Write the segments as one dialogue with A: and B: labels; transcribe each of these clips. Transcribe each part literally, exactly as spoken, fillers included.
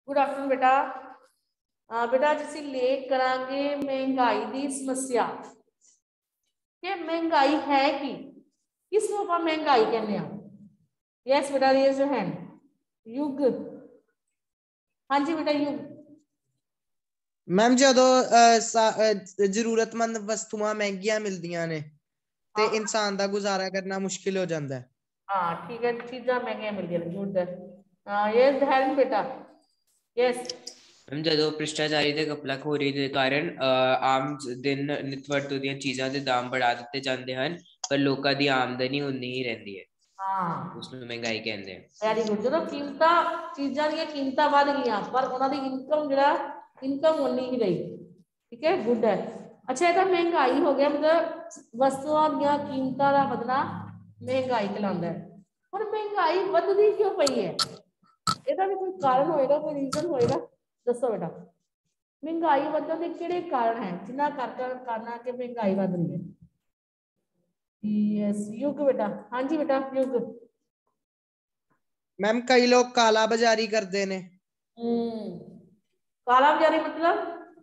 A: Good afternoon बेटा। आ, बेटा अज असीं लेख करांगे महंगाई की समस्या कि महंगाई है कि किसनूं आपां महंगाई कहने आ। यस बेटा, रेज योर हैंड। युग, हाँ जी बेटा युग।
B: मैम जदों जरूरतमंद वस्तुआं महंगियां मिलदियां ने ते इंसान दा गुजारा करना मुश्किल हो जाता है।
A: हाँ ठीक है, चीज़ां महंगियां मिलदियां ने। गुड। यस हैंड बेटा। यस
C: मैम जो भ्रष्टाचारी ते घपलाखोरी के कारण आम दिन नित वरतों ਦੀਆਂ ਚੀਜ਼ਾਂ ਦੇ ਦਾਮ बढ़ा ਦਿੱਤੇ ਜਾਂਦੇ ਹਨ पर लोगों की आमदनी उन्नी ही रहती है।
A: हाँ
C: उसनूं महंगाई कहते हैं।
A: Very good. जो कीमत चीज़ों दी कीमतां वध गईयां पर उन्होंने इनकम जिहड़ा इनकम उन्नी ही रही। ठीक है, गुड है। अच्छा, ये महंगाई हो गया, मतलब वस्तुओं दी कीमतां दा वधना महंगाई कहलाता है। पर महंगाई वधदी क्यों पई है? ਇਹਦਾ भी कोई कारण होएगा, कोई रीजन होएगा? दसो बेटा, महंगाई ਵਧਣ ਦੇ ਕਿਹੜੇ ਕਾਰਨ ਹੈ ਜਿਨ੍ਹਾਂ ਕਰਕੇ ਕਾਰਨਾਂ ਕਿ महंगाई ਵਧ ਰਹੀ है? यस युग बेटा। हाँ जी बेटा युग।
B: मैम कई लोग काला बाजारी करते ने।
A: हम्म, काला बाजारी मतलब?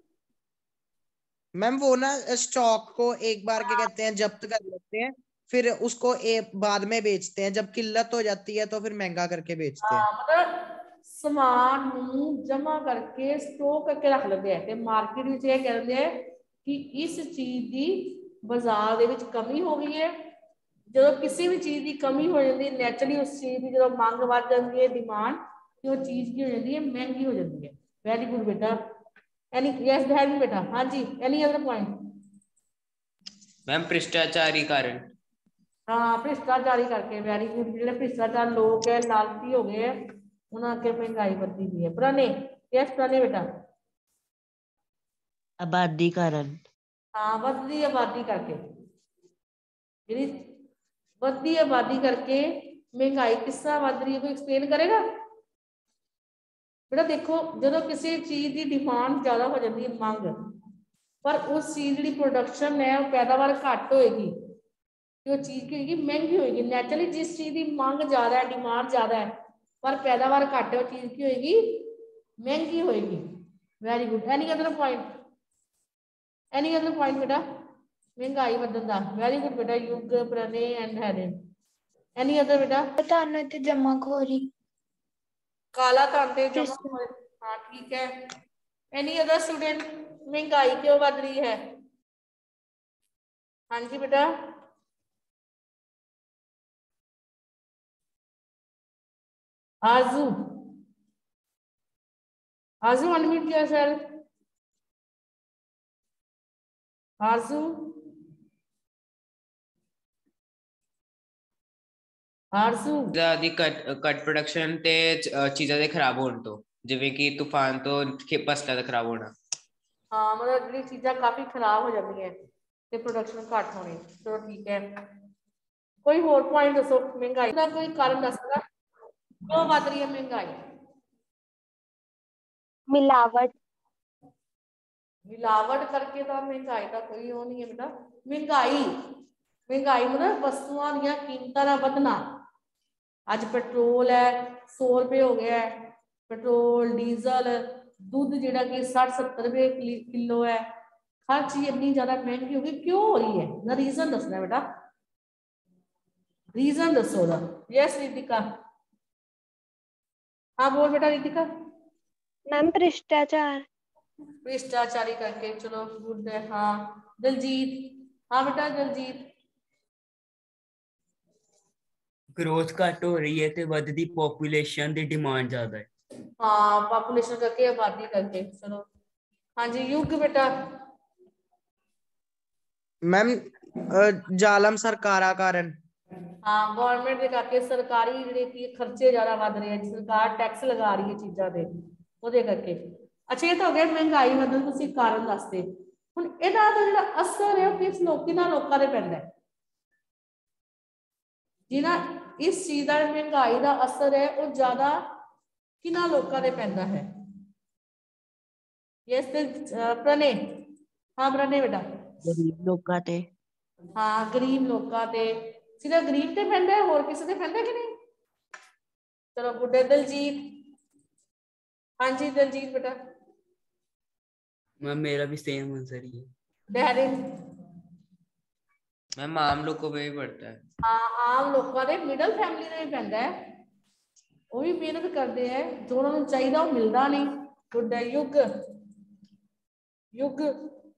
B: मैम वो ना स्टॉक को एक बार क्या कहते हैं जब्त कर लेते हैं, फिर उसको एक बाद में बेचते हैं, जब किल्लत हो जाती है तो फिर महंगा करके बेचते हैं।
A: हाँ, मतलब समान नूं जमा करके स्टोर करके रख लेते हैं ते मार्केट विच ये कहते हैं कि इस चीज की बाजार दे विच कमी हो गई है। जो किसी भी चीज की कमी हो जाती है, नैचुरली उस चीज की जो मांग बढ़ जाती है, डिमांड, तो वो चीज की हो जाती है महंगी हो जाती है। वेरी गुड बेटा। एनी यस दैट बेटा। हाँ जी, एनी अदर पॉइंट?
C: मैम भ्रष्टाचारी कारण।
A: हाँ, भ्रष्टाचारी करके। Very good. जो भ्रष्टाचार लोग है, लालची हो गए हैं, उन्होंने आगे महंगाई बढ़ती हुई है। पुराने यस पुराने बेटा।
D: आबादी कारण।
A: हाँ, बढ़ती आबादी करके। जी, बढ़ती आबादी करके महंगाई किस तरह बढ़ रही है, कोई एक्सप्लेन करेगा बेटा? देखो, जो किसी चीज की डिमांड ज्यादा हो जाती है, मांग, पर उस चीज की प्रोडक्शन है, पैदावार घट होएगी, वो चीज की होगी महंगी होगी। नैचुरली जिस चीज की मांग ज्यादा है, डिमांड ज्यादा है, पर पैदावार घट है, वो चीज की होगी महंगी होगी। Very good. Any other point? Any other point बेटा? महंगाई बढ़न दा। वेरी गुड बेटा Yug, Pranay and Harin. Any other बेटा?
E: धन ते जमाखोरी।
A: काला धन ते जमाखोरी। हाँ ठीक है। Any other student? महंगाई क्यों बढ़ रही है? हाँ जी बेटा। आजू, आजू अनम्यूट योरसेल्फ। आजू, आरजू।
C: ਦੀ ਕੱਟ ਕੱਟ ਪ੍ਰੋਡਕਸ਼ਨ ਤੇ ਚੀਜ਼ਾਂ ਦੇ ਖਰਾਬ ਹੋਣ ਤੋਂ, ਜਿਵੇਂ ਕਿ ਤੂਫਾਨ ਤੋਂ ਫਸਲਾਂ ਦਾ ਖਰਾਬ ਹੋਣਾ।
A: हाँ, मतलब जो चीज़ा काफी खराब हो जाती हैं ते प्रोडक्शन घट होनी। चलो ठीक है, कोई होर पॉइंट दसो? महंगाई का कोई कारण दस दो क्यों बढ़ रही है महंगाई?
E: मिलावट।
A: मिलावट करके तो महंगाई का कोई वो नहीं है बेटा। महंगाई महंगाई मतलब वस्तुओं दी कीमतां दा वधना। अज पेट्रोल है सौ रुपये हो गया है, पेट्रोल डीजल, दूध जिहड़ा कि साठ सत्तर रुपये किलो है। हर चीज इतनी ज्यादा महंगी होगी, क्यों हो रही है? ना रीजन दसना बेटा, रीजन दसो ना। यस रितिका। हाँ बोल बेटा रितिका।
E: मैम भ्रष्टाचार।
A: भ्रष्टाचारी करके। चलो गुड है। हाँ दलजीत। हाँ बेटा दलजीत।
F: ग्रोथ घट हो रही है ते वधदी पॉपुलेशन दी डिमांड ज्यादा है।
A: हाँ, पॉपुलेशन करके, आबादी करके। चलो हाँ जी युग बेटा।
B: मैम जालम सरकारा कारण।
A: हाँ, गवर्नमेंट के करके सरकारी जिहड़े कि खर्चे ज्यादा बढ़ रहे हैं, सरकार टैक्स लगा रही है चीज़ों के, ਉਹਦੇ करके। अच्छा, ये तो हो गया महंगाई ਵਧਣ ਤੁਸੀਂ ਕਾਰਨ ਦੱਸਦੇ। ਹੁਣ ਇਹਦਾ ਤਾਂ ਜਿਹੜਾ ਅਸਰ ਹੈ ਉਹ ਕਿਸ ਲੋਕ ਕਿਹਨਾਂ ਲੋਕਾਂ ਤੇ ਪੈਂਦਾ ਹੈ? ਜਿਨ੍ਹਾਂ ਇਸ ਚੀਜ਼ ਦਾ ਮਹਿੰਗਾਈ ਦਾ ਅਸਰ ਹੈ ਉਹ ਜ਼ਿਆਦਾ ਕਿਹਨਾਂ ਲੋਕਾਂ ਤੇ ਪੈਂਦਾ ਹੈ? यस प्रणय। हाँ प्रणय बेटा।
D: गरीब लोगों ते।
A: हाँ, गरीब लोगों ते। सिर्फ गरीब ते पैंदा है, होर किसी ते पैंदा कि नहीं? चलो गुड है। दलजीत। हाँ जी दलजीत बेटा।
F: मैम मेरा भी सेम आंसर ही है।
A: डहरिन।
C: मैम आम लोगों पे भी पड़ता है।
A: हाँ आम लोगों के मिडल फैमिली में भी पैंदा है, वो भी मेहनत करते हैं जो उन्होंने चाहिए वो मिलता नहीं। गुड है। युग युग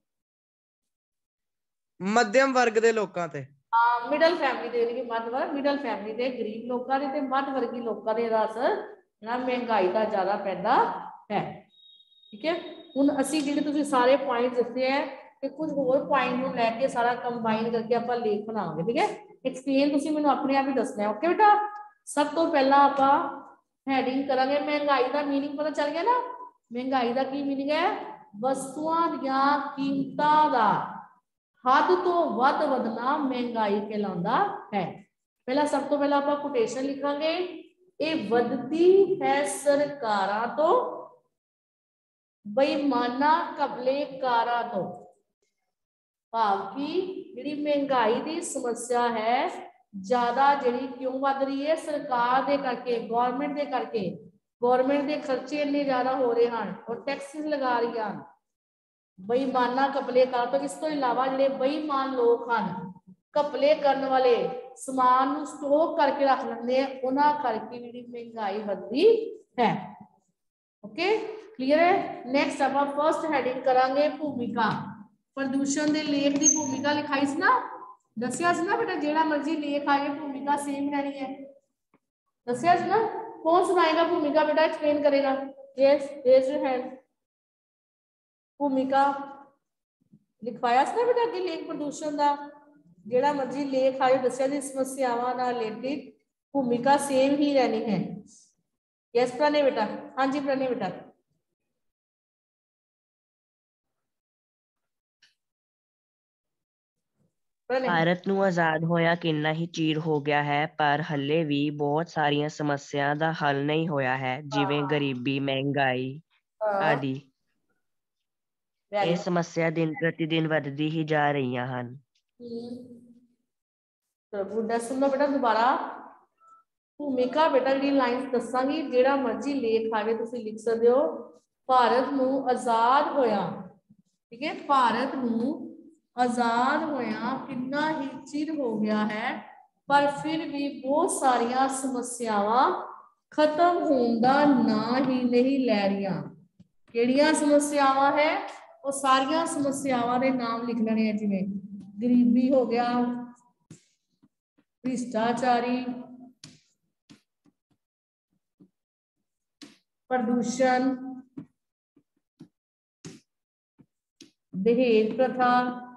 B: मध्यम वर्ग ਦੇ ਲੋਕਾਂ ਤੇ।
A: हाँ मिडल फैमिली ਦੇ ਜਿਹੜੀ ਮੱਧ ਵਰਗ ਮਿਡਲ ਫੈमिली ਦੇ ਗਰੀਬ ਲੋਕਾਂ ਦੇ ਤੇ ਮੱਧ ਵਰਗੀ ਲੋਕਾਂ ਦੇ ਰਸ ਨਾ ਮਹਿੰਗਾਈ ਦਾ ਜ਼ਿਆਦਾ ਪੈਂਦਾ ਹੈ। ਠੀਕ ਹੈ ਹੁਣ ਅਸੀਂ ਜਿਹੜੇ ਤੁਸੀਂ ਸਾਰੇ ਪੁਆਇੰਟ ਦਿੱਤੇ ਹੈ ਤੇ ਕੁਝ ਹੋਰ ਪੁਆਇੰਟ ਨੂੰ ਲੈ ਕੇ ਸਾਰਾ ਕੰਬਾਈਨ ਕਰਕੇ ਆਪਾਂ ਲੇਖ ਬਣਾਵਾਂਗੇ। ਠੀਕ ਹੈ ਐਕਸਪਲੇਨ ਤੁਸੀਂ ਮੈਨੂੰ ਆਪਣੇ ਆਪ ਹੀ ਦੱਸਣਾ ਹੈ। ਓਕੇ ਬੇਟਾ ਸਭ ਤੋਂ ਪਹਿਲਾਂ ਆਪਾਂ ਹੈਡਿੰਗ ਕਰਾਂਗੇ ਮਹਿੰਗਾਈ ਦਾ ਮੀਨਿੰਗ ਪਤਾ ਚੱਲ ਗਿਆ ਨਾ। ਮਹਿੰਗਾਈ ਦਾ ਕੀ ਮੀਨਿੰਗ ਹੈ? ਵਸਤੂਆਂ ਦੀਆਂ ਕੀਮਤਾਂ ਦਾ हद तो वध वधना महंगाई कहलाता है। पहला सब तो पहला आप कोटेशन लिखांगे ये वधती है सरकारां तो बेईमाना कबलेकारां तो। भाव की जिहड़ी महंगाई की समस्या है ज्यादा जिहड़ी क्यों वध रही है? सरकार दे करके, गवर्नमेंट दे करके। गवर्नमेंट के खर्चे इन्ने ज्यादा हो रहे हैं और टैक्सेस लगा रही हैं बेईमाना कपले कर। तो इस तो इलावा जो बेईमान लोग हैं कपले करने वाले समान स्टॉक करके रख लेंगे उन्होंने करके जी महंगाई बढ़ती है। ओके क्लियर है। नेक्स्ट आप फर्स्ट हेडिंग करांगे भूमिका। प्रदूषण के लेख की भूमिका लिखाई सी ना, दसिया सी ना बेटा जेड़ा मर्जी लेख आए भूमिका सेम रहनी है। दसिया सी ना। कौन सुनाएगा भूमिका बेटा एक्सप्लेन करेगा? Yes raise your hand. भूमिका लिखवाया ना बेटा कि लेख प्रदूषण का जेड़ा मर्जी लेख आए दसिया दी समस्यावां नाल रिलेटेड भूमिका सेम ही रहनी है। यस प्रणय बेटा। हाँ जी प्रणय बेटा।
D: ਭਾਰਤ ਨੂੰ ਆਜ਼ਾਦ ਹੋਇਆ ਕਿੰਨਾ ਹੀ ਚਿਰ ਹੋ ਗਿਆ ਹੈ ਪਰ ਹੱਲੇ ਵੀ ਬਹੁਤ ਸਾਰੀਆਂ ਸਮੱਸਿਆਵਾਂ ਦਾ ਹੱਲ ਨਹੀਂ ਹੋਇਆ ਹੈ ਜਿਵੇਂ ਗਰੀਬੀ, ਮਹਿੰਗਾਈ ਆਦਿ। ਇਹ ਸਮੱਸਿਆ ਦਿਨ ਪ੍ਰਤੀ ਦਿਨ ਵੱਧਦੀ ਹੀ ਜਾ ਰਹੀਆਂ ਹਨ।
A: गुड सुनो बेटा दोबारा भूमिका बेटा जी लाइन दसांगी जेड़ा मर्जी लेख आवे तुसी लिख सकते हो। भारत नूं आजाद होया, ठीक है भारत नूं आजाद होया कितना ही चिर हो गया है पर फिर भी बहुत सारिया समस्यावां खत्म होने का ना ही नहीं लै रही। किहड़ियां समस्यावां है? वो सारिया समस्यावां दे नाम लिख लेने हैं जिवें गरीबी हो गया, भ्रिष्टाचारी, प्रदूषण, दहेज प्रथा,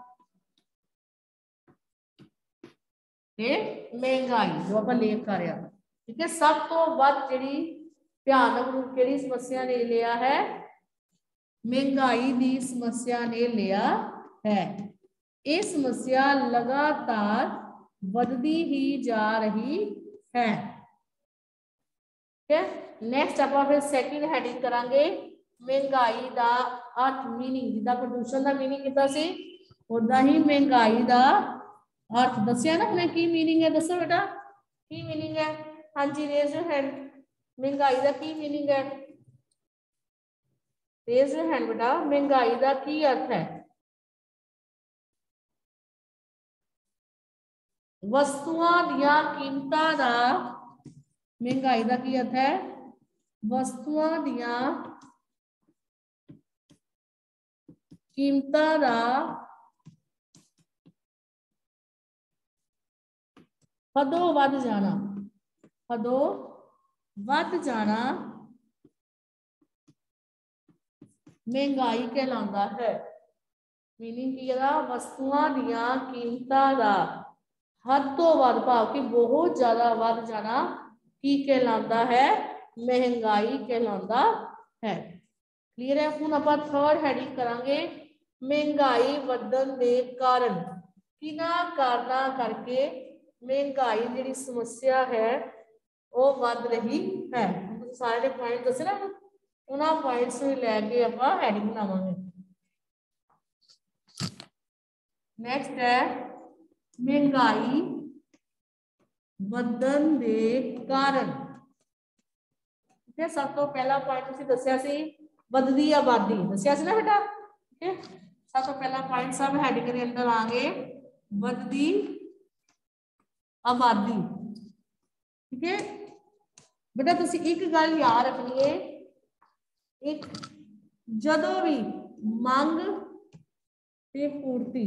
A: महंगाई जो आप लेख कर रहे हैं। ठीक है सब तो वध जिहड़ी भयानक रूप किहड़ी समस्या ने लिया है? महंगाई की समस्या ने लिया है। ये समस्या लगातार बढ़ती ही जा रही है। ठीक है नेक्स्ट आप फिर सेकंड हेडिंग करांगे महंगाई का अर्थ मीनिंग। जिदा प्रदूषण का मीनिंग कितना सी उदा ही महंगाई का अर्थ दसिया ना हमने की मीनिंग है। दसो बेटा की मीनिंग है? हाँ जी रेज योर हैंड। महंगाई का की मीनिंग है? रेज योर हैंड बेटा। महंगाई का की अर्थ है? वस्तुआं दियां कीमतां दा महंगाई का की अर्थ है? वस्तुआं दियां कीमतां दा हदों वध जाना, हदों वध जाना महंगाई कहलाता है। मीनिंग की है वस्तुआं दियां कीमतां दा हद तो वध भाव कि बहुत ज्यादा वध जाना की कहलाता है? महंगाई कहलाता है। क्लियर है। हुण आपां थर्ड हेडिंग करांगे महंगाई वधन दे कारण। किन्हां कारणां करके महंगाई जिहड़ी समस्या है वो वध रही है? सारे पॉइंट दसे ना उन्हां पॉइंट्स नूं लैके आपां हेडिंग बनावांगे। नेक्स्ट है महंगाई वधन दे कारण। ठीक है, सब तो पहला पॉइंट तुसीं दस्सिया सी वधदी आबादी, दस्सिया सी ना बेटा। ठीक है, सब तो पहला पॉइंट सब हैडिंग के अंदर आ गए वधदी आबादी। ठीक है बेटा, तुसीं एक गल याद रखनी है, एक जदों भी मंग ते पूर्ति,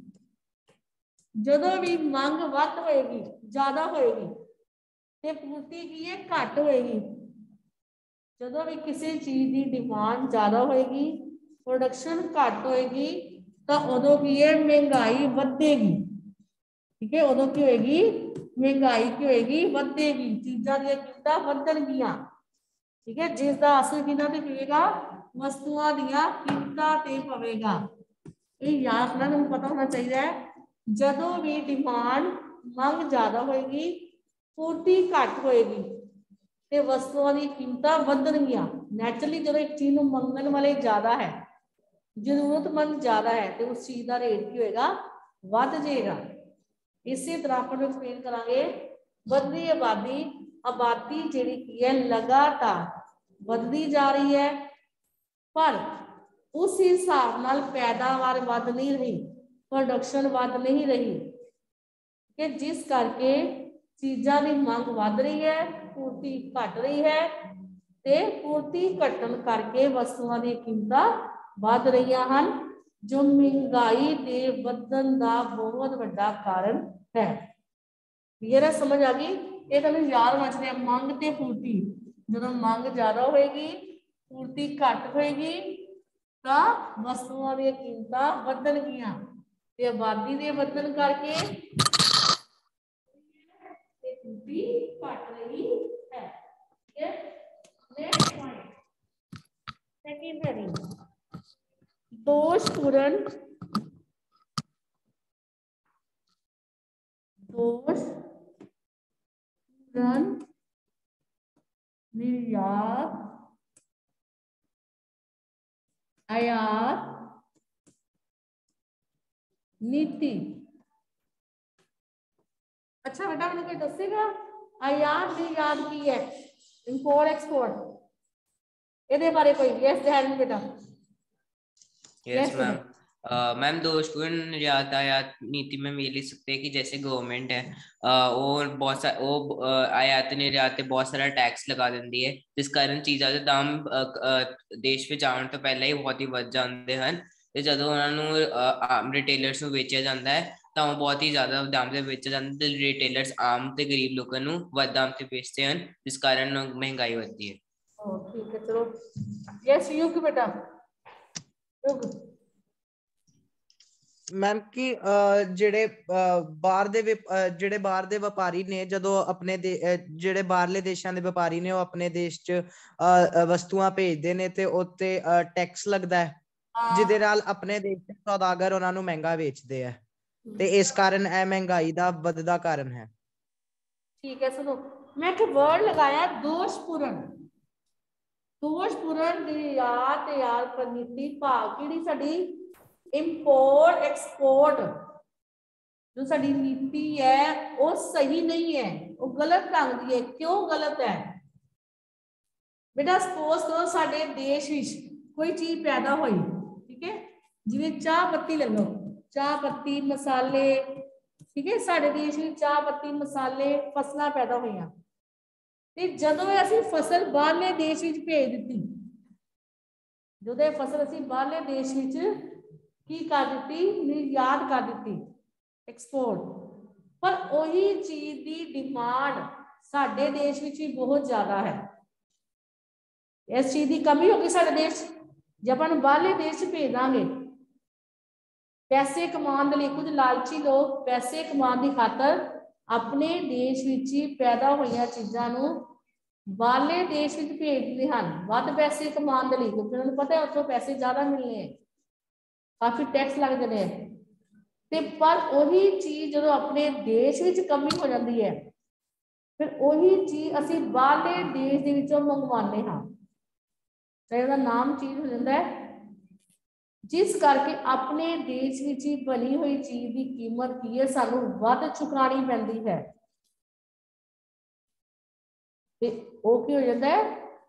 A: जदों भी मंग वध होएगी ज्यादा होएगी ते पूर्ति की है घट होएगी। जदों भी किसी चीज की डिमांड ज्यादा होएगी, प्रोडक्शन घट होएगी, तो उदों की है महंगाई बढ़ेगी। ठीक है, उदों की होएगी महंगाई की होएगी बढ़ेगी, चीज़ों दी कीमतां बढ़नगियां। ठीक है, जिसका असर किहनां ते पवेगा, वस्तुआं दीयां कीमतां ते पवेगा। ये याद रखना, तुहानूं पता होना चाहिए है, जदों भी डिमांड मंग ज्यादा होएगी, पूर्ति घट होएगी ते वस्तुआं दी कीमतां बढ़नगियां। नैचुरली जो एक चीज नूं मंगण वाले ज्यादा है, जरूरतमंद ज्यादा है, तो उस चीज का रेट की होएगा, वध जाएगा। इसी तरह अपन एक्सप्लेन करांगे वधदी आबादी, आबादी जिहड़ी की है लगातार वधदी जा रही है, पर उस हिसाब नाल पैदावार वध नहीं रही, प्रोडक्शन वध नहीं रही कि जिस करके चीज़ां की मांग वध रही है, पूर्ति घट रही है, ते पूर्ति घटन करके वस्तुआं दी कीमतां वध रहीआं हन, जो महंगाई दे वधन दा बहुत वड्डा कारण है। क्लियर है, समझ आ गई? ये तुहानूं याद होना चाहिए, मांग ते पूर्ति। जदों मांग ज्यादा होएगी, पूर्ति घट होएगी, तो वस्तुआं दी कीमतां वधणगियां ते आबादी दे वधन करके पूर्ति घट रही है। ठीक है, नेक्स्ट पॉइंट सेकेंडरी दोषपूर्ण दोषपूर्ण निर्यात आयात नीति। अच्छा बेटा, मैंने कोई दसेगा आयात निर्यात की है, इंपोर्ट एक्सपोर्ट, ਇਹਦੇ ਬਾਰੇ ਕੋਈ? यस जहन बेटा।
C: Yes ma'am. मैम दोषपूर्ण निर्यात आयात नीति में ये लिख सकते हैं कि जैसे गवर्नमेंट है uh, और बहुत सारा वो uh, आयात निर्यात पे बहुत सारा टैक्स लगा देती है, जिस कारण चीज़ों के दाम uh, uh, देश ਵਿੱਚ ਆਉਣ ਤੋਂ ਪਹਿਲਾਂ ਹੀ ਬਹੁਤ ਹੀ ਵੱਧ ਜਾਂਦੇ ਹਨ, ਤੇ ਜਦੋਂ ਉਹਨਾਂ ਨੂੰ ਆਮ ਰਿਟੇਲਰਸ ਨੂੰ ਵੇਚਿਆ ਜਾਂਦਾ ਹੈ ਤਾਂ ਉਹ ਬਹੁਤ ਹੀ ਜ਼ਿਆਦਾ ਦਾਮ ਤੇ ਵੇਚੇ ਜਾਂਦੇ, ਤੇ ਰਿਟੇਲਰਸ ਆਮ ਤੇ ਗਰੀਬ ਲੋਕਾਂ ਨੂੰ ਵੱਧ ਦਾਮ ਤੇ ਵੇਚਦੇ ਹਨ, ਜਿਸ ਕਾਰਨ ਮਹਿੰਗਾਈ ਵੱਧਦੀ ਹੈ।
A: ठीक है, चलो यस युग बेटा, युग।
B: मैम कि ਜਿਹੜੇ ਬਾਹਰ ਦੇ ਜਿਹੜੇ ਬਾਹਰ ਦੇ ਵਪਾਰੀ ਨੇ, ਜਦੋਂ ਆਪਣੇ ਜਿਹੜੇ ਬਾਹਰਲੇ ਦੇਸ਼ਾਂ ਦੇ ਵਪਾਰੀ ਨੇ, ਉਹ ਆਪਣੇ ਦੇਸ਼ 'ਚ ਵਸਤੂਆਂ ਭੇਜਦੇ ਨੇ ਤੇ ਉੱਤੇ ਟੈਕਸ ਲੱਗਦਾ ਹੈ, ਜਿਹਦੇ ਨਾਲ ਆਪਣੇ ਦੇਸ਼ ਦੇ ਸੌਦਾਗਰ ਉਹਨਾਂ ਨੂੰ ਮਹਿੰਗਾ ਵੇਚਦੇ ਆ, ਤੇ ਇਸ ਕਾਰਨ ਇਹ ਮਹਿੰਗਾਈ ਦਾ ਵੱਧਦਾ ਕਾਰਨ ਹੈ।
A: ठीक है, सुनो, मैं एक वर्ड लगाया दोषपूर्ण। दोषपूर्ण निर्यात आयात नीति भाव किहड़ी साडी इंपोर्ट एक्सपोर्ट जो साडी नीति है वो सही नहीं है, वो गलत ढंग दी है। क्यों गलत है बेटा? सपोज करो साडे देश विच कोई चीज पैदा हुई, ठीक है, जिवें चाह पत्ती ले लो, चाह पत्ती मसाले, ठीक है, साडे देश में चाह पत्ती मसाले फसलां पैदा होईयां, ते जदों असीं फसल बाहरले देश विच भेज दित्ती, जदों फसल असीं बाहरले देश विच की कर दित्ती, निर्यात कर दित्ती, एक्सपोर्ट, पर वही चीज की डिमांड साडे देश विच भी बहुत ज्यादा है। इस चीज की कमी होगी साडे देश, जब हम बाहरले देश भेज देंगे, पैसे कमाने लिए कुछ लालची लोग पैसे कमाने की खातर अपने देश विच ही पैदा हुई चीज़ों को बाहरले देश विच भेजते हैं, वध पैसे कमाने लिए, क्योंकि उन्हें पता है उत्थों पैसे ज्यादा मिलने हैं, काफी टैक्स लग जाते हैं। ते पर वही चीज जो अपने देश विच कमी हो जाती है, फिर वही चीज असी बाहरले देश दे विचों मंगवाने हाँ, चाहे उसका नाम चीज हो जाता है, जिस करके अपने देश विच ही बनी हुई चीज की कीमत की है सानू वध चुकानी पैंदी है, ते वो की हो जाता है,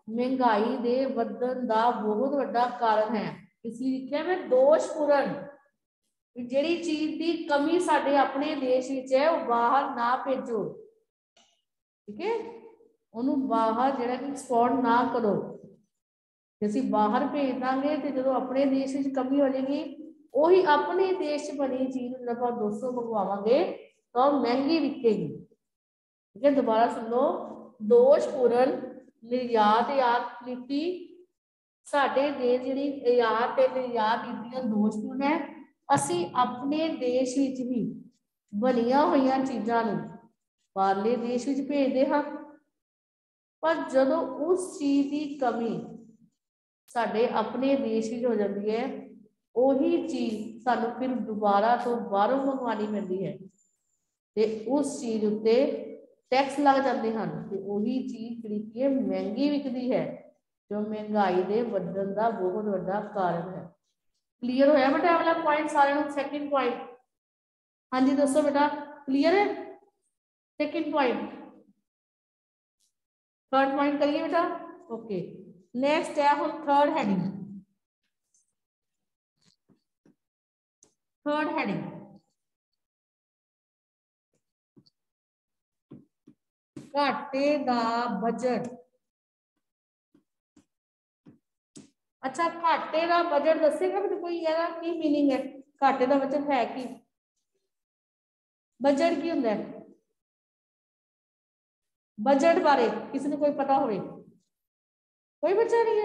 A: ਮਹਿੰਗਾਈ ਦੇ ਵਧਣ ਦਾ ਬਹੁਤ ਵੱਡਾ ਕਾਰਨ ਹੈ। ਇਸ ਲਈ ਲਿਖਿਆ ਮੈਂ ਦੋਸ਼ਪੂਰਨ, ਵੀ ਜਿਹੜੀ ਚੀਜ਼ ਦੀ ਕਮੀ ਸਾਡੇ ਆਪਣੇ ਦੇਸ਼ ਵਿੱਚ ਹੈ ਉਹ ਬਾਹਰ ਨਾ ਭੇਜੋ, ਠੀਕ ਹੈ, ਉਹਨੂੰ ਬਾਹਰ ਜਿਹੜਾ ਕਿ ਐਕਸਪੋਰਟ ਨਾ ਕਰੋ। ਜੇ ਅਸੀਂ ਬਾਹਰ ਭੇਜ ਦਾਂਗੇ ਤੇ ਜਦੋਂ ਆਪਣੇ ਦੇਸ਼ ਵਿੱਚ ਕਮੀ ਹੋ ਜਾਏਗੀ, ਉਹੀ ਆਪਣੇ ਦੇਸ਼ 'ਚ ਬਣੀ ਚੀਜ਼ ਜਦੋਂ ਆਪਾਂ ਦੋ ਸੌ ਮੰਗਵਾਵਾਂਗੇ ਤਾਂ ਉਹ ਮਹਿੰਗੀ ਵਿਕੇਗੀ, ਠੀਕ ਹੈ। ਦੁਬਾਰਾ ਸੁਣ ਲਓ, ਦੋਸ਼ਪੂਰਨ ਨਿਰਯਾਤ ਨੀਤੀ ਸਾਡੇ ਦੇਸ਼ ਜਿਹੜੀ ਆਯਾਤ ਤੇ ਨਿਰਯਾਤ ਨੀਤੀਆਂ ਦੋਸ਼ਪੂਰਨ ਹੈ। ਅਸੀਂ ਆਪਣੇ ਦੇਸ਼ ਵਿੱਚ ਵੀ ਬਣੀਆਂ ਹੋਈਆਂ ਚੀਜ਼ਾਂ ਨੂੰ ਬਾਹਰਲੇ ਦੇਸ਼ ਵਿੱਚ ਭੇਜਦੇ ਹਾਂ, ਪਰ ਜਦੋਂ ਉਸ ਚੀਜ਼ ਦੀ ਕਮੀ ਸਾਡੇ ਆਪਣੇ ਦੇਸ਼ ਵਿੱਚ ਹੋ ਜਾਂਦੀ ਹੈ, ਉਹੀ ਚੀਜ਼ ਸਾਨੂੰ ਫਿਰ ਦੁਬਾਰਾ ਤੋਂ ਬਾਹਰੋਂ ਮੰਗਵਾਉਣੀ ਪੈਂਦੀ ਹੈ ਤੇ ਉਸ ਚੀਜ਼ ਉੱਤੇ ਟੈਕਸ ਲੱਗ ਜਾਂਦੇ ਹਨ ਤੇ ਉਹੀ ਚੀਜ਼ ਜਿਹੜੀ ਕਿ ਮਹਿੰਗੀ ਵਿਕਦੀ ਹੈ, ਜੋ ਮਹਿੰਗਾਈ ਦੇ ਵਧਣ ਦਾ ਬਹੁਤ ਵੱਡਾ ਕਾਰਨ ਹੈ। ਕਲੀਅਰ ਹੋਇਆ ਬੇਟਾ ਵਾਲਾ ਪੁਆਇੰਟ ਸਾਰਿਆਂ ਨੂੰ? ਸੈਕਿੰਡ ਪੁਆਇੰਟ, ਹਾਂਜੀ ਦੱਸੋ ਬੇਟਾ, ਕਲੀਅਰ ਹੈ? ਸੈਕਿੰਡ ਪੁਆਇੰਟ, थर्ड पॉइंट करिए बेटा। ओके, नेक्स्ट है हम थर्ड हेडिंग। थर्ड हेडिंग घाटे दा बजट। अच्छा, घाटे दा बजट दसेगा मैंने कोई, यार की मीनिंग है घाटे दा बजट है की? बजट की हुंदा है? बजट बारे किसी ने कोई पता होवे? कोई बच्चा नहीं है?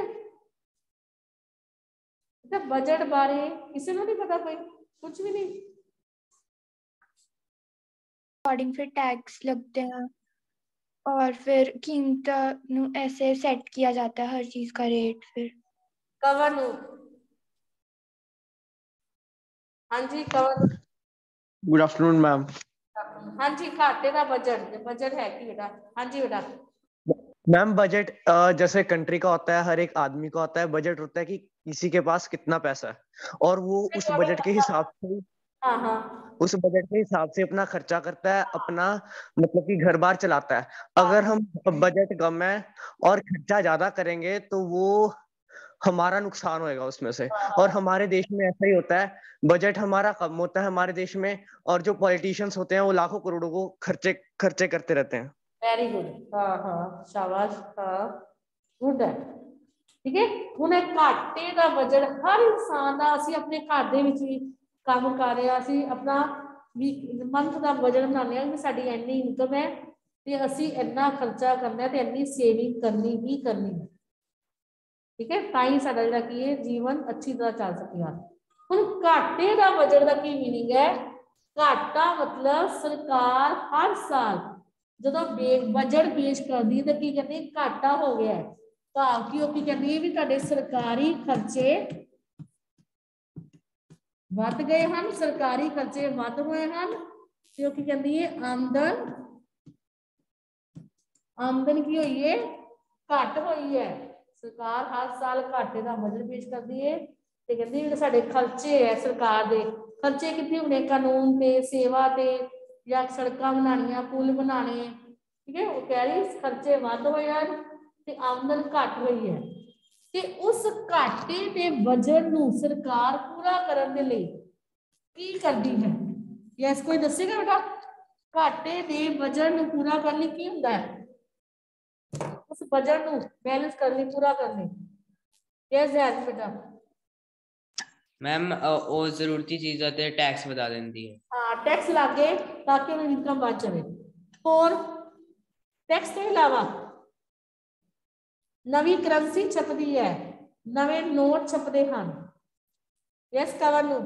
A: तो बजट बारे किसी ने नहीं पता, कोई कुछ भी नहीं?
E: अकॉर्डिंग फिर टैक्स लगते हैं और फिर कीमत नु ऐसे सेट किया जाता है हर चीज का रेट। फिर
A: कवर नु, हाँ जी कवर।
G: Good afternoon ma'am.
A: हाँ जी, घाटे का बजट, बजट है कि बेटा? हाँ जी बेटा।
G: मैम बजट जैसे कंट्री का होता है, हर एक आदमी का होता है, बजट होता है कि किसी के पास कितना पैसा है और वो उस बजट के हिसाब से
A: हाँ हाँ
G: उस बजट के हिसाब से अपना खर्चा करता है, अपना मतलब कि घर बार चलाता है। अगर हम बजट कम है और खर्चा ज्यादा करेंगे तो वो हमारा नुकसान होएगा उसमें से। और हमारे देश में ऐसा ही होता है, बजट हमारा कम होता है हमारे देश में और जो पॉलिटिशियंस होते हैं वो लाखों करोड़ों को खर्चे खर्चे करते रहते हैं।
A: वेरी गुड, हाँ हाँ शाबाश, हाँ गुड है, ठीक है। ਹੁਣ ਘਾਟੇ ਦਾ ਬਜਟ ਹਰ ਇਨਸਾਨ ਦਾ, ਅਸੀਂ ਆਪਣੇ ਘਰ ਦੇ ਵਿੱਚ ਵੀ ਕੰਮ ਕਰ ਰਹੇ ਹਾਂ, ਅਸੀਂ ਆਪਣਾ ਵੀ ਮੰਥ ਦਾ ਬਜਟ ਬਣਾਉਂਦੇ ਹਾਂ ਕਿ ਸਾਡੀ ਇੰਨੀ ਇਨਕਮ ਹੈ ਤੇ ਅਸੀਂ ਇੰਨਾ ਖਰਚਾ ਕਰਨਾ ਤੇ ਇੰਨੀ ਸੇਵਿੰਗ ਕਰਨੀ ਹੀ ਕਰਨੀ ਹੈ, ਠੀਕ ਹੈ, ਤਾਂ ਹੀ ਸਾਡਾ ਜਿਹੜਾ ਕੀ ਹੈ ਜੀਵਨ ਅੱਛੀ ਤਰ੍ਹਾਂ ਚੱਲ ਸਕੇਗਾ। ਹੁਣ ਘਾਟੇ ਦਾ ਬਜਟ ਦਾ ਕੀ ਮੀਨਿੰਗ ਹੈ? ਘਾਟਾ ਮਤਲਬ ਸਰਕਾਰ ਹਰ ਸਾਲ ਜਦੋਂ ਬਜਟ ਪੇਸ਼ ਕਰਦੀ ਤਾਂ ਕੀ ਕਹਿੰਦੀ, ਘਾਟਾ ਹੋ ਗਿਆ ਹੈ, ਭਾਵ ਕਿ ਉਹ ਕੀ ਕਹਿੰਦੀ ਹੈ ਵੀ ਤੁਹਾਡੇ ਸਰਕਾਰੀ ਖਰਚੇ ਵੱਧ ਗਏ ਹਨ, ਸਰਕਾਰੀ ਖਰਚੇ ਵੱਧ ਹੋਏ ਹਨ ਤੇ ਉਹ ਕੀ ਕਹਿੰਦੀ ਹੈ ਆਮਦਨ ਆਮਦਨ ਕੀ ਹੋਈ ਹੈ? ਘੱਟ ਹੋਈ ਹੈ। ਸਰਕਾਰ ਹਰ ਸਾਲ ਘਾਟੇ ਦਾ ਬਜਟ ਪੇਸ਼ ਕਰਦੀ ਹੈ ਤੇ ਕਹਿੰਦੀ ਜਿਹੜੇ ਸਾਡੇ ਖਰਚੇ ਹੈ ਸਰਕਾਰ ਦੇ, ਖਰਚੇ ਕਿੱਥੇ ਹੋਣੇ? ਕਾਨੂੰਨ ਤੇ, ਸੇਵਾ ਤੇ, ਜਾਂ ਸੜਕਾਂ ਬਣਾਉਣੀਆਂ, ਪੁਲ ਬਣਾਉਣੇ, ਠੀਕ ਹੈ। ਉਹ ਕਹਿ ਰਹੀ ਖਰਚੇ ਵੱਧ ਹੋਏ ਹਨ ਤੇ ਆਮਦਨ ਘੱਟ ਹੋਈ ਹੈ ਤੇ ਉਸ ਘਾਟੇ ਦੇ ਬਜਟ ਨੂੰ ਸਰਕਾਰ ਪੂਰਾ ਕਰਨ ਦੇ ਲਈ ਕੀ ਕਰਦੀ ਹੈ? ਯੈਸ ਕੋਈ ਦੱਸੇਗਾ ਬੇਟਾ? ਘਾਟੇ ਦੇ ਬਜਟ ਨੂੰ ਪੂਰਾ ਕਰਨ ਲਈ ਕੀ ਹੁੰਦਾ ਹੈ? ਉਸ ਬਜਟ ਨੂੰ ਬੈਲੈਂਸ ਕਰਨ ਲਈ, ਪੂਰਾ ਕਰਨ ਲਈ ਯੈਸ ਜੈਸ ਬੇਟਾ।
C: मैम ਉਹ ਜ਼ਰੂਰਤੀ ਚੀਜ਼ਾਂ ਤੇ ਟੈਕਸ ਵਧਾ ਦਿੰਦੀ ਹੈ।
A: ਹਾਂ, ਟੈਕਸ ਲੱਗੇ ਤਾਂ ਕਿ ਉਹਦੀ ਇਨਕਮ ਵੱਧ ਜਾਵੇ। ਹੋਰ ਟੈਕਸ ਤੋਂ ਇਲਾਵਾ ਨਵੀਂ ਕਰੰਸੀ ਛਪਦੀ ਹੈ, ਨਵੇਂ ਨੋਟ ਛਪਦੇ ਹਨ। ਯੈਸ ਕਵਰ ਨੂੰ,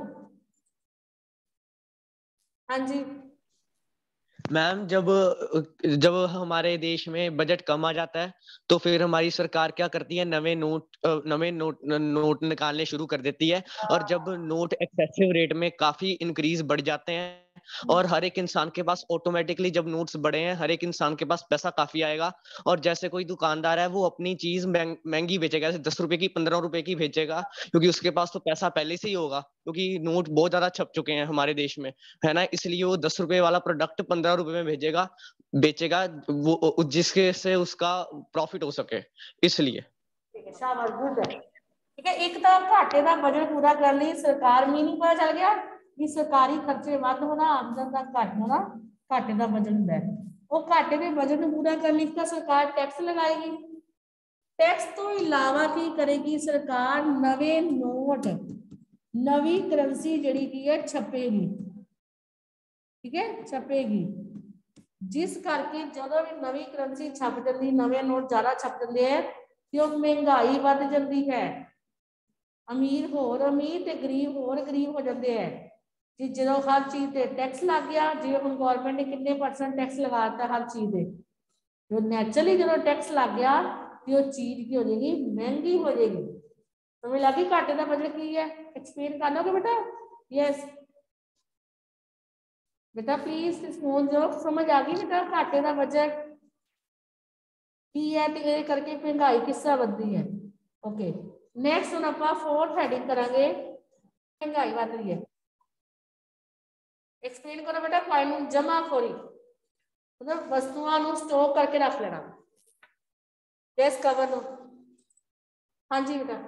A: हाँ जी
G: मैम जब जब हमारे देश में बजट कम आ जाता है तो फिर हमारी सरकार क्या करती है, नवे नोट नवे नोट नोट निकालने शुरू कर देती है। और जब नोट एक्सेसिव रेट में काफी इंक्रीज बढ़ जाते हैं और हर एक इंसान के पास ऑटोमेटिकली जब नोट्स बढ़े हैं, हर एक इंसान के पास पैसा काफी आएगा और जैसे कोई दुकानदार है वो अपनी चीज महंगी बेचेगा, जैसे दस रुपए की पंद्रह रुपए की बेचेगा क्योंकि उसके पास तो पैसा पहले से ही होगा, क्योंकि नोट बहुत ज्यादा छप चुके हैं हमारे देश में, है ना। इसलिए वो दस रुपए वाला प्रोडक्ट पंद्रह रुपए में भेजेगा बेचेगा वो जिसके से उसका प्रॉफिट हो सके, इसलिए।
A: ठीक है, शाबाश, गुड है। ठीक है, एक तो घाटे का बजट पूरा कर ली सरकार, मीनिंग पता चल गया कि सरकारी खर्चे ਵੱਧ होना, आमदन का घट होना घाटे का बजट ਹੁੰਦਾ है। वो घाटे के बजट ਨੂੰ पूरा करने का सरकार टैक्स लगाएगी। टैक्स तो इलावा की करेगी सरकार, नवे नोट नवी करंसी ਜਿਹੜੀ ਕੀ ਹੈ ਛਪੇਗੀ। ठीक है, छपेगी, जिस करके ਜਦੋਂ ਵੀ ਨਵੀਂ ਕਰੰਸੀ ਛਪ ਜਾਂਦੀ, ਨਵੇਂ ਨੋਟ ਜ਼ਿਆਦਾ ਛਪ ਜਾਂਦੇ ਹੈ ਤੇ ਉਹ ਮਹਿੰਗਾਈ ਵੱਧ ਜਾਂਦੀ ਹੈ। ਅਮੀਰ ਹੋਰ ਅਮੀਰ ਤੇ ਗਰੀਬ ਹੋਰ ਗਰੀਬ ਹੋ ਜਾਂਦੇ ਹੈ। ਕਿ ਜਦੋਂ ਹਰ ਚੀਜ਼ ਤੇ ਟੈਕਸ ਲੱਗ ਗਿਆ, ਜਿਵੇਂ ਹੁਣ ਗਵਰਨਮੈਂਟ ਨੇ ਕਿੰਨੇ ਪਰਸੈਂਟ ਟੈਕਸ ਲਗਾ ਦਿੱਤਾ ਹਰ ਚੀਜ਼ ਤੇ, ਜੋ ਨੈਚੁਰਲੀ ਜਦੋਂ ਟੈਕਸ ਲੱਗ ਗਿਆ ਤੇ ਉਹ ਚੀਜ਼ ਕੀ ਹੋ ਜਾਏਗੀ, ਮਹਿੰਗੀ ਹੋ ਜਾਏਗੀ। ਸਮਝ ਲੱਗੀ ਘਾਟੇ ਦਾ ਬਜਟ ਕੀ ਹੈ? ਐਕਸਪਲੇਨ ਕਰ ਲੋਗੇ ਬੇਟਾ? ਯੈਸ बेटा प्लीज स्मॉल जॉब समझ आ गई बेटा? घाटे का बजट की है ते ये करके महंगाई किस तरह बढ़ती है। ओके, नेक्स्ट हम आप फोर्थ हेडिंग करांगे, महंगाई बढ़ रही है। एक्सप्लेन करो बेटा। फाइनल जमाखोरी मतलब वस्तुओं को स्टॉक करके रख लेना। यस कवर नो। हाँ जी बेटा।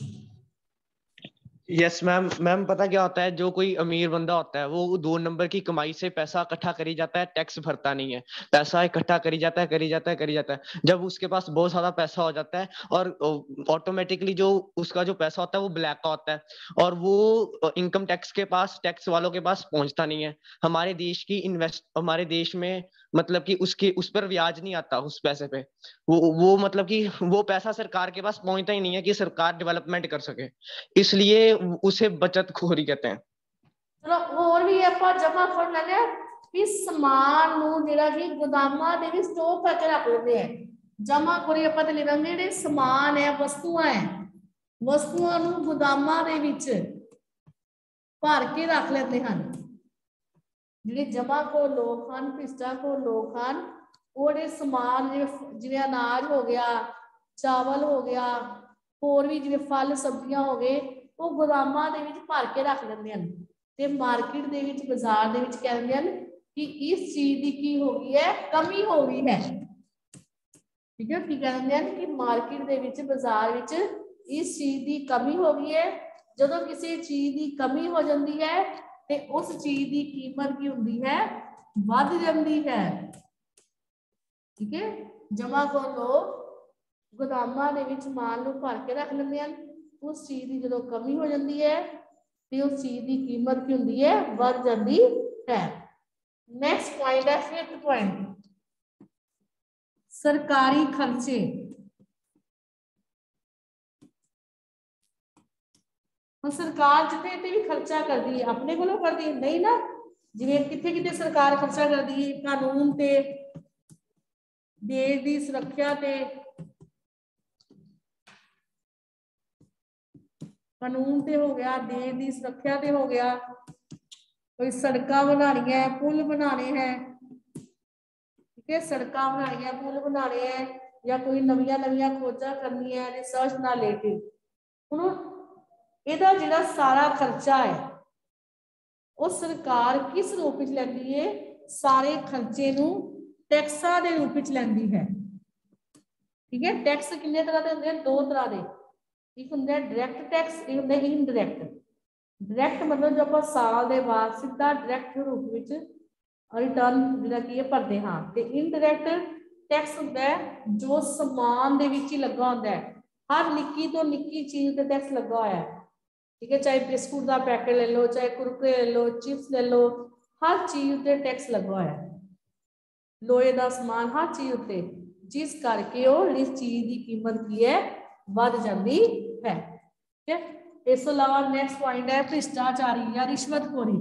G: Yes ma'am. मैम पता क्या होता है, जो कोई अमीर बंदा होता है वो दो नंबर की कमाई से पैसा इकट्ठा करी जाता है, टैक्स भरता नहीं है। पैसा इकट्ठा करी जाता है करी जाता है करी जाता है। जब उसके पास बहुत ज्यादा पैसा हो जाता है और ऑटोमेटिकली जो उसका जो पैसा होता है वो ब्लैक का होता है और वो इनकम टैक्स के पास, टैक्स वालों के पास पहुंचता नहीं है। हमारे देश की इन्वेस्ट हमारे देश में मतलब कि उसके उस पर ब्याज नहीं आता उस पैसे पे। वो वो मतलब कि वो पैसा सरकार के पास पहुंचता ही नहीं है कि सरकार डेवलपमेंट कर सके, इसलिए उसे बचतखोरी कहते हैं।
A: चलो और भी ਆਪਾਂ ਜਮਾ ਕਰ ਲੈਣੇ ਵੀ ਸਮਾਨ ਨੂੰ ਜਿਹੜਾ ਕਿ ਗੋਦਾਮਾਂ ਦੇ ਵਿੱਚ ਸਟੋਕ ਕਰਕੇ ਰੱਖ ਲੈਂਦੇ ਆ। ਜਮਾਖੋਰੀ ਆਪਾਂ ਤੇ ਲਿਖਾਂਗੇ ਜਿਹੜੇ ਸਮਾਨ ਹੈ, ਵਸਤੂਆਂ ਹੈ, ਵਸਤੂਆਂ ਨੂੰ ਗੋਦਾਮਾਂ ਦੇ ਵਿੱਚ ਭਰ ਕੇ ਰੱਖ ਲੈਂਦੇ ਹਨ। ਜਿਹੜੇ ਜਮਾਖੋਰ ਲੋਕ ਹਨ, ਭ੍ਰਿਸ਼ਟਾਖੋਰ ਲੋਕ ਹਨ, ਉਹਦੇ ਸਮਾਨ ਜਿਵੇਂ ਅਨਾਜ ਹੋ ਗਿਆ, ਚਾਵਲ ਹੋ ਗਿਆ, ਹੋਰ ਵੀ ਜਿਵੇਂ ਫਲ ਸਬਜ਼ੀਆਂ ਹੋ ਗਏ, ਉਹ ਗੋਦਾਮਾਂ ਦੇ ਵਿੱਚ ਭਰ ਕੇ ਰੱਖ ਲੈਂਦੇ ਹਨ ਤੇ ਮਾਰਕੀਟ ਦੇ ਵਿੱਚ, ਬਾਜ਼ਾਰ ਦੇ ਵਿੱਚ ਕਹਿੰਦੇ ਹਨ ਕਿ ਇਸ ਚੀਜ਼ ਦੀ ਕੀ ਹੋ ਗਈ ਹੈ, ਕਮੀ ਹੋ ਗਈ ਹੈ। ਠੀਕ ਹੈ, ਕੀ ਕਹਿੰਦੇ ਹਨ ਕਿ ਮਾਰਕੀਟ ਦੇ ਵਿੱਚ, ਬਾਜ਼ਾਰ ਵਿੱਚ ਇਸ ਚੀਜ਼ ਦੀ ਕਮੀ ਹੋ ਗਈ ਹੈ। ਜਦੋਂ ਕਿਸੇ ਚੀਜ਼ ਦੀ ਕਮੀ ਹੋ ਜਾਂਦੀ ਹੈ ਤੇ ਉਸ ਚੀਜ਼ ਦੀ ਕੀਮਤ ਕੀ ਹੁੰਦੀ ਹੈ, ਵੱਧ ਜਾਂਦੀ ਹੈ। ਠੀਕ ਹੈ, ਜਮਾਖੋਰ ਲੋਕ ਗੋਦਾਮਾਂ ਦੇ ਵਿੱਚ ਮਾਲ ਨੂੰ ਭਰ ਕੇ ਰੱਖ ਲੈਂਦੇ ਹਨ। ਉਸ ਚੀਜ਼ ਦੀ ਜਦੋਂ ਕਮੀ ਹੋ ਜਾਂਦੀ ਹੈ ਤੇ ਉਸ ਚੀਜ਼ ਦੀ ਕੀਮਤ ਕੀ ਹੁੰਦੀ ਹੈ, ਵੱਧ ਜਾਂਦੀ ਹੈ। ਨੈਕਸਟ ਪੁਆਇੰਟ ਹੈ, ਫਿਫਥ ਪੁਆਇੰਟ, ਸਰਕਾਰੀ ਖਰਚੇ। ਹੁਣ ਸਰਕਾਰ ਜਿੱਥੇ ਤੇ ਵੀ ਖਰਚਾ ਕਰਦੀ ਹੈ, ਆਪਣੇ ਕੋਲੋਂ ਕਰਦੀ ਹੈ ਨਹੀਂ ਨਾ। ਜਿਵੇਂ ਕਿੱਥੇ ਕਿਤੇ ਸਰਕਾਰ ਖਰਚਾ ਕਰਦੀ ਹੈ ਕਾਨੂੰਨ ਤੇ, ਦੇਸ਼ ਦੀ ਸੁਰੱਖਿਆ ਤੇ, ਕਾਨੂੰਨ ਤੇ ਹੋ ਗਿਆ, ਦੇਸ਼ ਦੀ ਸੁਰੱਖਿਆ ਤੇ ਹੋ ਗਿਆ, ਕੋਈ ਸੜਕਾਂ ਬਣਾਉਣੀਆਂ ਹੈ, ਪੁਲ ਬਣਾਉਣੇ ਹੈ। ਠੀਕ ਹੈ, ਸੜਕਾਂ ਬਣਾਉਣੀਆਂ, ਪੁਲ ਬਣਾਉਣੇ ਹੈ, ਜਾਂ ਕੋਈ ਨਵੀਆਂ ਨਵੀਆਂ ਖੋਜਾਂ ਕਰਨੀਆਂ ਰਿਸਰਚ ਨਾਲ ਰਿਲੇਟਿਡ। ਹੁਣ ਇਹਦਾ ਜਿਹੜਾ ਸਾਰਾ ਖਰਚਾ ਹੈ ਉਹ ਸਰਕਾਰ ਕਿਸ ਰੂਪ ਵਿੱਚ ਲੈਂਦੀ ਹੈ? ਸਾਰੇ ਖਰਚੇ ਨੂੰ ਟੈਕਸਾਂ ਦੇ ਰੂਪ ਵਿੱਚ ਲੈਂਦੀ ਹੈ। ਠੀਕ ਹੈ, ਟੈਕਸ ਕਿੰਨੇ ਤਰ੍ਹਾਂ ਦੇ ਹੁੰਦੇ ਹਨ? ਦੋ ਤਰ੍ਹਾਂ ਦੇ। ਇੱਕ ਹੁੰਦਾ ਡਾਇਰੈਕਟ ਟੈਕਸ, ਇੱਕ ਹੁੰਦਾ ਇਨਡਾਇਰੈਕਟ। ਡਾਇਰੈਕਟ ਮਤਲਬ ਜੋ ਆਪਾਂ ਸਾਲ ਦੇ ਬਾਅਦ ਸਿੱਧਾ ਡਾਇਰੈਕਟ ਰੂਪ ਵਿੱਚ ਰਿਟਰਨ ਜਿਹੜਾ ਕੀ ਹੈ ਭਰਦੇ ਹਾਂ। ਤੇ ਇਨਡਾਇਰੈਕਟ ਟੈਕਸ ਹੁੰਦਾ ਹੈ ਜੋ ਸਮਾਨ ਦੇ ਵਿੱਚ ਹੀ ਲੱਗਾ ਹੁੰਦਾ ਹੈ। ਹਰ ਨਿੱਕੀ ਤੋਂ ਨਿੱਕੀ ਚੀਜ਼ ਤੇ ਟੈਕਸ ਲੱਗਾ ਹੋਇਆ ਹੈ। ਠੀਕ ਹੈ, ਚਾਹੇ ਬਿਸਕੁਟ ਦਾ ਪੈਕਟ ਲੈ ਲਓ, ਚਾਹੇ ਕੁਰਕਰੇ ਲੈ ਲਓ, ਚਿਪਸ ਲੈ ਲਓ, ਹਰ ਚੀਜ਼ ਉੱਤੇ ਟੈਕਸ ਲੱਗਾ ਹੋਇਆ ਹੈ। ਲੋਹੇ ਦਾ ਸਮਾਨ, ਹਰ ਚੀਜ਼ ਉੱਤੇ, ਜਿਸ ਕਰਕੇ ਉਹ ਇਸ ਚੀਜ਼ ਦੀ ਕੀਮਤ ਕੀ ਹੈ, ਵੱਧ ਜਾਂਦੀ ਹੈ। ਠੀਕ ਹੈ, ਇਸ ਤੋਂ ਇਲਾਵਾ ਨੈਕਸਟ ਪੁਆਇੰਟ ਹੈ ਭ੍ਰਿਸ਼ਟਾਚਾਰੀ ਜਾਂ ਰਿਸ਼ਵਤਖੋਰੀ।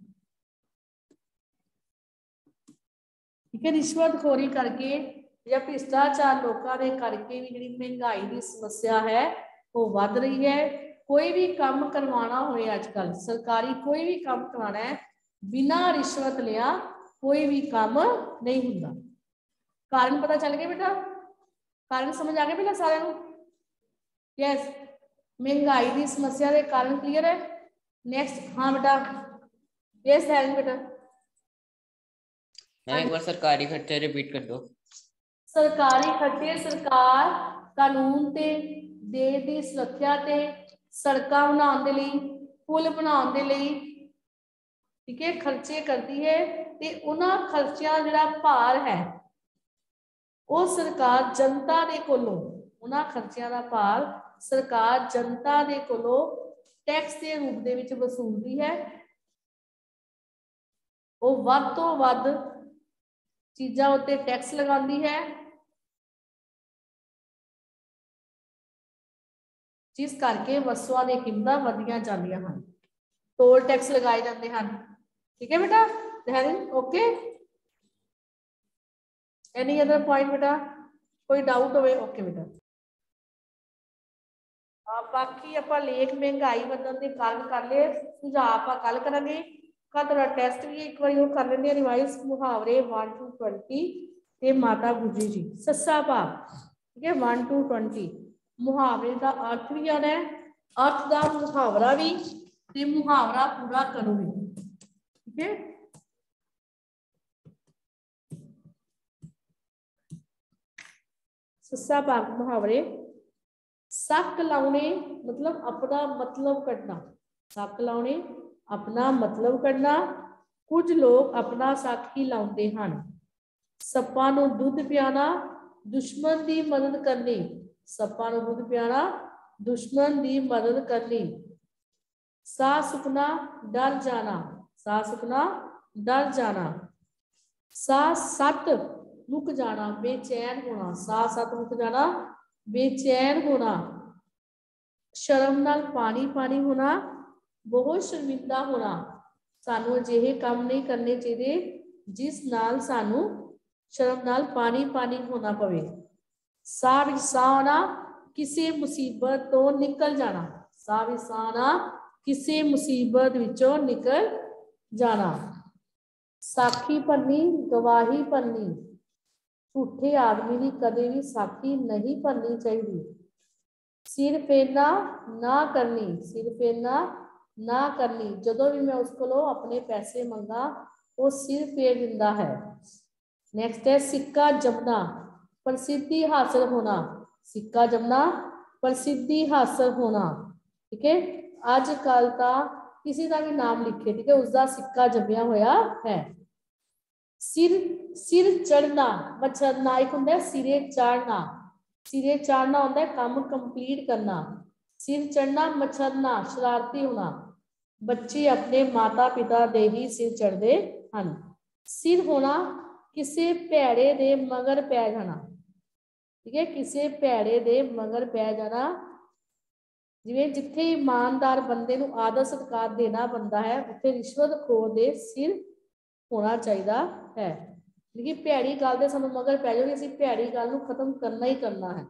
A: ਠੀਕ ਹੈ, ਰਿਸ਼ਵਤਖੋਰੀ ਕਰਕੇ ਜਾਂ ਭ੍ਰਿਸ਼ਟਾਚਾਰ ਲੋਕਾਂ ਦੇ ਕਰਕੇ ਵੀ ਜਿਹੜੀ ਮਹਿੰਗਾਈ ਦੀ ਸਮੱਸਿਆ ਹੈ ਉਹ ਵੱਧ ਰਹੀ ਹੈ। ਕੋਈ ਵੀ ਕੰਮ ਕਰਵਾਉਣਾ ਹੋਏ ਅੱਜ ਕੱਲ੍ਹ, ਸਰਕਾਰੀ ਕੋਈ ਵੀ ਕੰਮ ਕਰਵਾਉਣਾ ਹੈ, ਬਿਨਾਂ ਰਿਸ਼ਵਤ ਲਿਆ ਕੋਈ ਵੀ ਕੰਮ ਨਹੀਂ ਹੁੰਦਾ। ਕਾਰਨ ਪਤਾ ਚੱਲ ਗਿਆ ਬੇਟਾ? ਕਾਰਨ ਸਮਝ ਆ ਗਏ ਪਹਿਲਾਂ ਸਾਰਿਆਂ ਨੂੰ? ਯੈਸ, ਮਹਿੰਗਾਈ ਦੀ ਸਮੱਸਿਆ ਦੇ ਕਾਰਨ ਕਲੀਅਰ ਹੈ। ਨੈਕਸਟ, ਹਾਂ ਬੇਟਾ। ਯੈਸ ਹੈ ਬੇਟਾ।
C: मैम एक बार सरकारी खर्चे रिपीट कर दो।
A: सरकारी खर्चे सरकार कानून ते देश ਦੀ ਸੁਰੱਖਿਆ ਤੇ ਸੜਕਾਂ ਬਣਾਉਣ ਦੇ ਲਈ ਪੁਲ ਬਣਾਉਣ ਦੇ ਲਈ ਠੀਕ ਹੈ ਖਰਚੇ ਕਰਦੀ ਹੈ ਤੇ ਉਹਨਾਂ ਖਰਚਿਆਂ ਜਿਹੜਾ ਭਾਰ ਹੈ ਉਹ ਸਰਕਾਰ ਜਨਤਾ ਦੇ ਕੋਲੋਂ ਉਹਨਾਂ ਖਰਚਿਆਂ ਦਾ ਭਾਰ ਸਰਕਾਰ ਜਨਤਾ ਦੇ ਕੋਲੋਂ ਟੈਕਸ ਦੇ ਰੂਪ ਦੇ ਵਿੱਚ ਵਸੂਲਦੀ ਹੈ। ਉਹ ਵੱਧ ਤੋਂ ਵੱਧ ਚੀਜ਼ਾਂ ਉੱਤੇ ਟੈਕਸ ਲਗਾਉਂਦੀ ਹੈ ਜਿਸ ਕਰਕੇ ਵਸਤੂਆਂ ਦੀਆਂ ਕੀਮਤਾਂ ਵਧੀਆਂ ਜਾਂਦੀਆਂ ਹਨ। ਟੋਲ ਟੈਕਸ ਲਗਾਏ ਜਾਂਦੇ ਹਨ। ठीक है बेटा, ओके। एनी अदर पॉइंट बेटा, कोई डाउट हो? ओके बेटा। बाकी ਆਪਾਂ ਲੇਖ ਮਹਿੰਗਾਈ ਵਧਣ ਦੇ ਕਾਰਨ ਕਰ ਲਏ, ਸੁਝਾਅ ਆਪਾਂ ਕੱਲ ਕਰਾਂਗੇ। ਕੱਲ ਤੁਹਾਡਾ ਟੈਸਟ ਵੀ ਇੱਕ ਵਾਰੀ ਉਹ ਕਰ ਲੈਂਦੇ ਆ ਰਿਵਾਈਜ਼। ਮੁਹਾਵਰੇ one to twenty ਤੇ ਮਾਤਾ ਗੁਜਰੀ ਜੀ ਸੱਸਾ ਭਾਵ ਠੀਕ ਹੈ one to twenty। ਮੁਹਾਵਰੇ ਦਾ ਅਰਥ ਵੀ ਆਣਾ ਹੈ, ਅਰਥ ਦਾ ਮੁਹਾਵਰਾ ਵੀ ਤੇ ਮੁਹਾਵਰਾ ਪੂਰਾ ਕਰੋ ਵੀ ठीक है। सस्सा भाग मुहावरे सक लाने मतलब अपना मतलब कढ़ना, सक लाने अपना मतलब कढ़ना। कुछ लोग अपना सक ही लाउंदे हन। सप्पां नूं दुध पियाना दुश्मन दी मदद करनी, सप्पां नूं दुध पियाना दुश्मन दी मदद करनी। सा सुखना डर जाना, सा सुखना डर जाना। सा सत मुक जाना बेचैन होना, सा सत मुक जाना बेचैन होना। शर्म नाल पानी पानी होना बहुत शर्मिंदा होना। सानू अजिहे काम नहीं करने चाहिए जिस नाल सानू शर्म नाल पानी पानी होना पवे। सा विच सा आना किसी मुसीबत तो निकल जाना, सा विच सा आना किसी मुसीबत विचों निकल जाना। साखी भरनी गवाही भरनी, झूठे आदमी की कदे भी साखी नहीं भरनी चाहिए। सिर फेरना ना करनी, सिर फेरना ना करनी। जदों भी मैं उस कोलों अपने पैसे मंगा वो सिर फेर दिंदा है। नेक्स्ट है सिक्का जमना प्रसिद्धि हासिल होना, सिक्का जमना प्रसिद्धि हासिल होना ठीक है। अजकल तो किसी का भी नाम लिखे ठीक है उसका सिक्का जमिया होया है। सिर सिर चढ़ना मचरना एक होंगे सिरे चाढ़ना, सिरे चाढ़ना होंगे काम कंप्लीट करना। सिर चढ़ना मचरना शरारती होना। बच्चे अपने माता पिता दे ही सिर चढ़ते हैं। सिर होना किसी भैड़े दे मगर पै जाना ठीक है, किसी भैड़े दे मगर पै जाना। जिवें जिथे ईमानदार बंदे नूं आदर सत्कार देना बनता है उत्थे रिश्वतखोर दे सिर होना चाहिए है। लेकिन भैड़ी गल दे सानूं मगर पै जाओ असीं भैड़ी गल नूं खत्म करना ही करना है।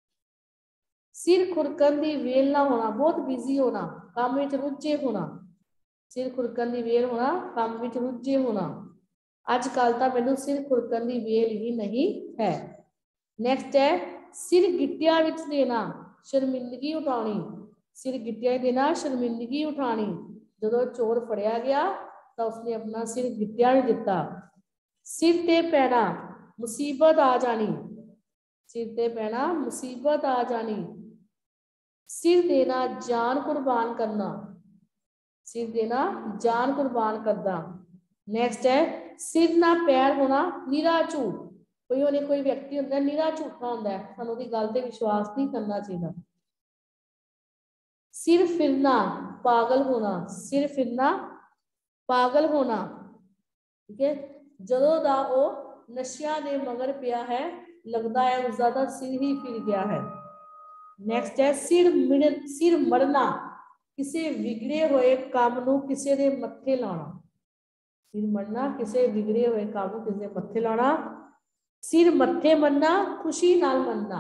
A: सिर खुरकन दी वेल ना होना बहुत बिजी होना, काम विच रुझे होना। सिर खुरकन दी वेल होना काम विच रुझे होना। अजकल तां मैनूं सिर खुरकन दी वेल ही नहीं है। नैक्सट है सिर गिट्टियां विच देना शर्मिंदगी उठानी, सिर गिट्टियां देना शर्मिंदगी उठानी। जदों चोर फड़िया गया तो उसने अपना सिर गिट्टियां में दिता। सिर ते पैना मुसीबत आ जानी, सिर ते पैना मुसीबत आ जानी। सिर देना जान कुर्बान करना, सिर देना जान कुर्बान करना। नेक्स्ट है सिर ना पैर होना निरा झूठ, कोई होने कोई व्यक्ति होंदा निरा झूठा होंदा है, सानू उहदी गल ते विश्वास नहीं करना चाहिए। सिर फिरना पागल होना, सिर फिरना पागल होना ठीक है। जदों दा ओ नशिया दे मगर पिया है लगता है उसका तो सिर ही फिर गया है। नेक्स्ट है सिर मिड़ सिर मरना किसी विगड़े हुए काम नूं किसी दे मत्थे लाना, सिर मरना किसी विगड़े हुए काम नूं किसी दे मत्थे लाना। सिर मत्थे मरना खुशी नाल मरना,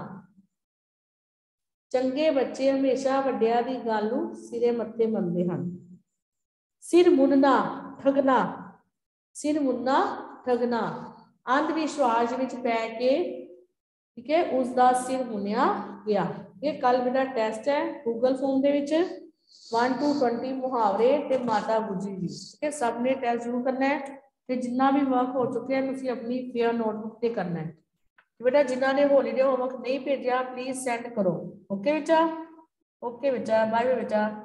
A: चंगे बच्चे हमेशा वड्डियां दी गल नूं सिरे मत्थे मनदे हन। सिर मुन्ना ठगना, सिर मुन्ना ठगना अंध विश्वास विच पै के ठीक है उसका सिर मुन्निया गया। ये कल मेरा टेस्ट है गूगल फॉर्म दे विच वन टू ट्वेंटी मुहावरे ते माता गुजरी जी ठीक है। सब ने टेस्ट जरूर करना है। ਤੇ ਜਿੰਨਾ ਵੀ ਵਰਕ ਹੋ ਚੁੱਕਿਆ ਤੁਸੀਂ ਆਪਣੀ ਫੇਅਰ ਨੋਟਬੁੱਕ ਤੇ ਕਰਨਾ ਹੈ। बेटा जिन्हों ने हॉलीडे होमवर्क नहीं भेजा प्लीज सेंड करो। ओके बेटा, ओके बेटा, बाय बाय बेटा।